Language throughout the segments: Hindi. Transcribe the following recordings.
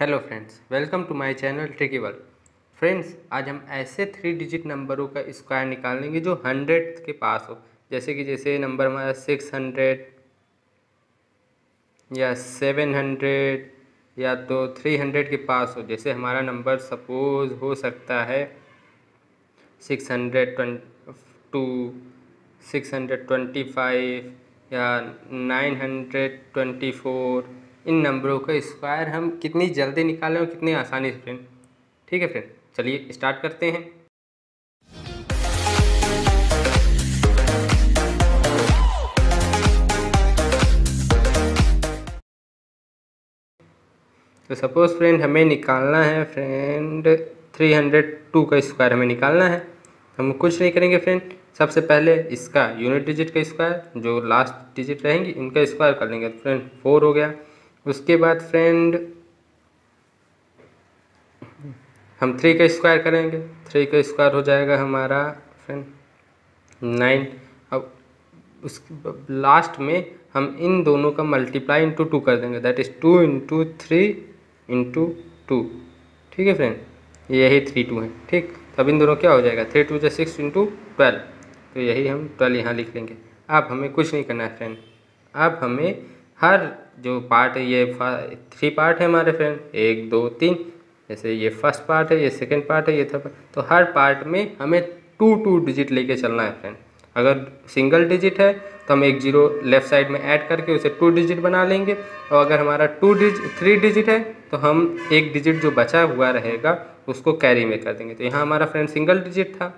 Hello friends, welcome to my channel tricky world. Friends, आज हम ऐसे 3 डिजिट नंबरों का स्क्वायर निकालेंगे जो 100 के पास हो। जैसे नंबर हमारा 600 या 700 या तो 300 के पास हो। जैसे हमारा नंबर सपोज हो सकता है 622, 625 या 924। इन नंबरों का स्क्वायर हम कितनी जल्दी निकालें और कितनी आसानी से फ्रेंड। ठीक है फ्रेंड, चलिए स्टार्ट करते हैं। तो सपोज फ्रेंड हमें निकालना है फ्रेंड 302 का स्क्वायर हमें निकालना है। हम कुछ नहीं करेंगे फ्रेंड, सबसे पहले इसका यूनिट डिजिट का स्क्वायर, जो लास्ट डिजिट रहेंगी इनका स्क्वायर कर लेंगे। फ्रेंड 4 हो गया। उसके बाद फ्रेंड हम 3 का स्क्वायर करेंगे। 3 का स्क्वायर हो जाएगा हमारा फ्रेंड 9। अब उस लास्ट में हम इन दोनों का मल्टीप्लाई इंटू 2 कर देंगे, दैट इज़ 2 इंटू 3 इंटू 2। ठीक है फ्रेंड, यही 3 2 है। ठीक, तब इन दोनों क्या हो जाएगा 3 2 6 इंटू 12। तो यही हम 12 यहाँ लिख लेंगे। अब हमें कुछ नहीं करना है फ्रेंड। अब हमें हर जो पार्ट है, ये 3 पार्ट है हमारे फ्रेंड, 1 2 3। जैसे ये फर्स्ट पार्ट है, ये सेकंड पार्ट है, ये थर्ड पार्ट। तो हर पार्ट में हमें 2 डिजिट लेके चलना है फ्रेंड। अगर सिंगल डिजिट है तो हम एक जीरो लेफ्ट साइड में ऐड करके उसे 2 डिजिट बना लेंगे। और अगर हमारा 3 डिजिट है तो हम एक डिजिट जो बचा हुआ रहेगा उसको कैरी में कर देंगे। तो यहाँ हमारा फ्रेंड सिंगल डिजिट था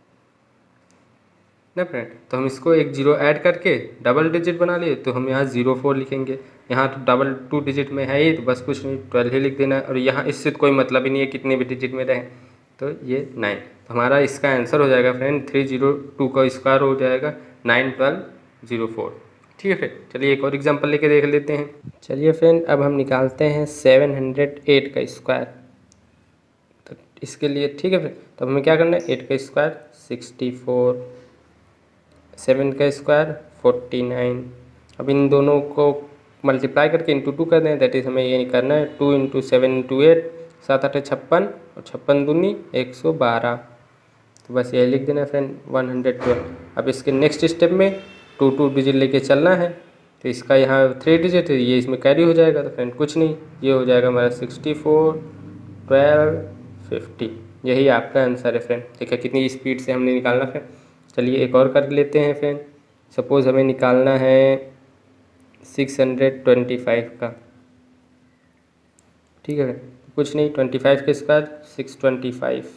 ना फ्रेंड, तो हम इसको एक जीरो ऐड करके डबल डिजिट बना लिए। तो हम यहाँ 04 लिखेंगे। यहाँ तो डबल 2 डिजिट में है ही, तो बस कुछ नहीं 12 ही लिख देना है। और यहाँ इससे कोई मतलब ही नहीं है कितने भी डिजिट में रहे। तो ये 9। तो हमारा इसका आंसर हो जाएगा फ्रेंड 302 का स्क्वायर हो जाएगा 91204। ठीक है फ्रेंड, चलिए एक और एग्जांपल लेके देख लेते हैं। चलिए फ्रेंड, अब हम निकालते हैं 708 का स्क्वायर। तो इसके लिए ठीक है फ्रेंड, तो हमें क्या करना है 8 का स्क्वायर 64, 7 का स्क्वायर 49। अब इन दोनों को मल्टीप्लाई करके इंटू 2 कर दें, दैट इज़ हमें ये करना है 2 इंटू 7 इंटू 8, 7 8 56 और 56 दूनी 112। तो बस ये लिख देना फ्रेंड 112। अब इसके नेक्स्ट स्टेप में 2 डिजिट लेके चलना है। तो इसका यहाँ 3 डिजिट है, ये इसमें कैरी हो जाएगा। तो फ्रेंड कुछ नहीं, ये हो जाएगा हमारा 64 12 50। यही आपका आंसर है फ्रेंड। देखिए कितनी स्पीड से हमने निकालना फ्रेंड। चलिए एक और कर लेते हैं फ्रेंड। सपोज़ हमें निकालना है 625 का। ठीक है, कुछ नहीं, 25 के स्क्वायर 625,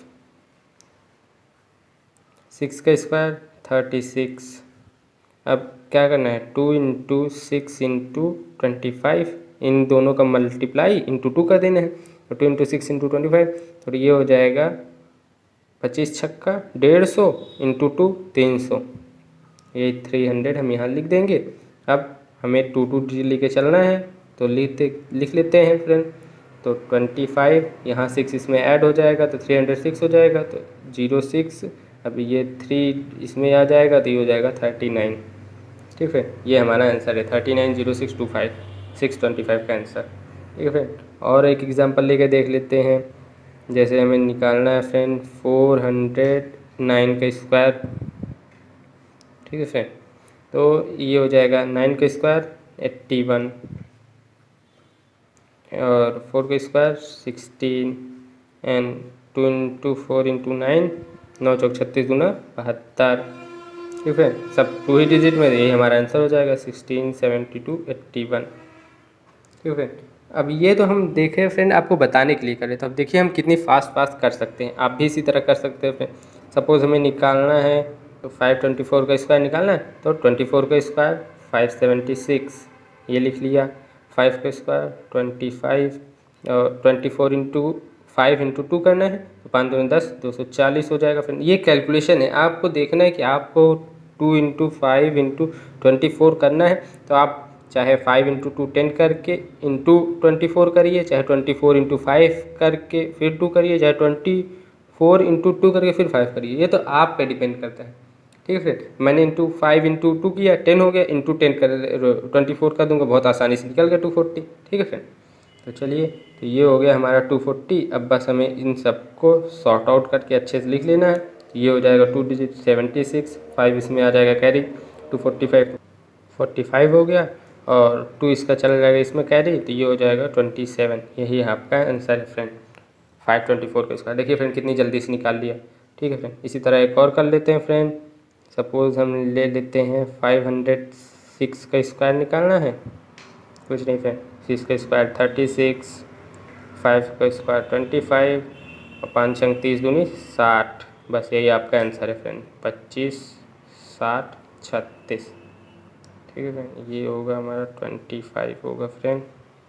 6 का स्क्वायर 36। अब क्या करना है 2 इंटू 6 इंटू 25, इन दोनों का मल्टीप्लाई इंटू 2 कर देना है। तो 2 इंटू 6 इंटू 25, तो ये हो जाएगा 25 छक्का 150 इंटू 2 300। ये 300 हम यहाँ लिख देंगे। अब हमें 2 डिजिट लेके चलना है, तो लिख लेते हैं फ्रेंड। तो 25 यहाँ 6 इसमें ऐड हो जाएगा तो 306 हो जाएगा। तो 06, अब ये 3 इसमें आ जाएगा तो ये हो जाएगा 39। ठीक है, ये हमारा आंसर है 390625, 625 का आंसर। ठीक है फ्रेंड, और एक एग्जांपल लेके देख लेते हैं। जैसे हमें निकालना है फ्रेंड 409 का स्क्वायर। ठीक है फ्रेंड, तो ये हो जाएगा 9 का स्क्वायर 81 और 4 का स्क्वायर 16 एंड 2 इंटू 4 इंटू 9, 9 चौक 36 दूना 72। ठीक है, सब 2 ही डिजिट में, यही हमारा आंसर हो जाएगा 16 72 81। ठीक है, अब ये तो हम देखे फ्रेंड आपको बताने के लिए करें। तो अब देखिए हम कितनी फास्ट कर सकते हैं। आप भी इसी तरह कर सकते हैं फ्रेंड। सपोज़ हमें निकालना है तो 524 का स्क्वायर निकालना है, तो 24 का स्क्वायर 576, ये लिख लिया। 5 का स्क्वायर 25 और 24 इंटू 5 इंटू 2 करना है, तो 5 2 10 240 हो जाएगा फ्रेंड। ये कैलकुलेशन है, आपको देखना है कि आपको 2 इंटू 5 इंटू 24 करना है। तो आप चाहे 5 इंटू 2 10 करके इंटू 24 करिए, चाहे 24 इंटू 5 करके फिर 2 करिए, चाहे 24 इंटू 2 करके फिर 5 करिए। ये तो आप पे डिपेंड करता है। ठीक है फ्रेंड, मैंने इंटू 5 इंटू 2 किया 10 हो गया, इंटू 10 कर 24 कर दूंगा, बहुत आसानी से निकल गया 240। ठीक है फ्रेंड, तो चलिए तो ये हो गया हमारा 240। अब बस हमें इन सबको सॉर्ट आउट करके अच्छे से लिख लेना है। तो ये हो जाएगा 2 डिजिट 76, 5 इसमें आ जाएगा कैरी, 245 45 हो गया, और 2 इसका चला जाएगा इसमें कैरी, तो ये हो जाएगा 27। यही आपका आंसर है फ्रेंड, 524 का स्क्वायर। देखिए फ्रेंड कितनी जल्दी से निकाल लिया। ठीक है फ्रेंड, इसी तरह एक और कर लेते हैं फ्रेंड। सपोज़ हम ले लेते हैं 506 का स्क्वायर निकालना है। कुछ नहीं फ्रेंड, 6 का स्क्वायर 36, 5 का स्क्वायर 25 और 5 अंक 30 दूनी 60। बस यही आपका आंसर है फ्रेंड, 25, 60, 36। ठीक है फ्रेंड, ये होगा हमारा 25 होगा फ्रेंड।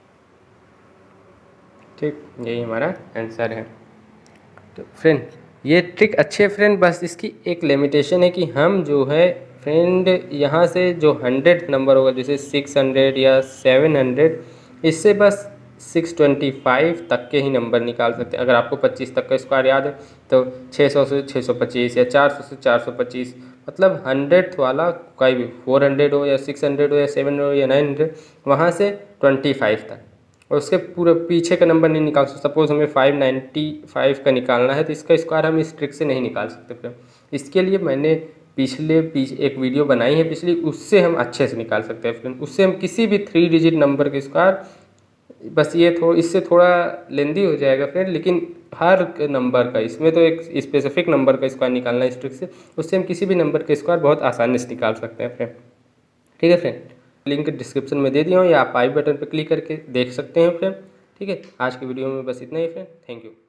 ठीक, यही हमारा आंसर है। तो फ्रेंड ये ट्रिक अच्छी है फ्रेंड, बस इसकी एक लिमिटेशन है कि हम जो है फ्रेंड यहाँ से जो 100 नंबर होगा, जैसे 600 या 700, इससे बस 625 तक के ही नंबर निकाल सकते हैं। अगर आपको 25 तक का स्क्वायर याद है तो 600 से 625 या 400 से 425, मतलब 100th वाला कोई भी 400 हो या 600 हो या 700 हो या 900, वहाँ से 25 तक, और उसके पूरे पीछे का नंबर नहीं निकाल सकते। सपोज़ हमें 595 का निकालना है तो इसका स्क्वायर हम इस ट्रिक से नहीं निकाल सकते फ्रेंड। इसके लिए मैंने पीछे एक वीडियो बनाई है पिछली, उससे हम अच्छे से निकाल सकते हैं फ्रेंड। उससे हम किसी भी 3 डिजिट नंबर के स्क्वायर, बस ये इससे थोड़ा लेंदी हो जाएगा फ्रेंड, लेकिन हर नंबर का, इसमें तो एक स्पेसिफिक नंबर का स्क्वायर निकालना है इस ट्रिक से, उससे हम किसी भी नंबर का स्क्वायर बहुत आसानी से निकाल सकते हैं फ्रेंड। ठीक है फ्रेंड, लिंक डिस्क्रिप्शन में दे दिया हूँ, या आप आई बटन पर क्लिक करके देख सकते हैं फ्रेंड। ठीक है, आज की वीडियो में बस इतना ही फ्रेंड, थैंक यू।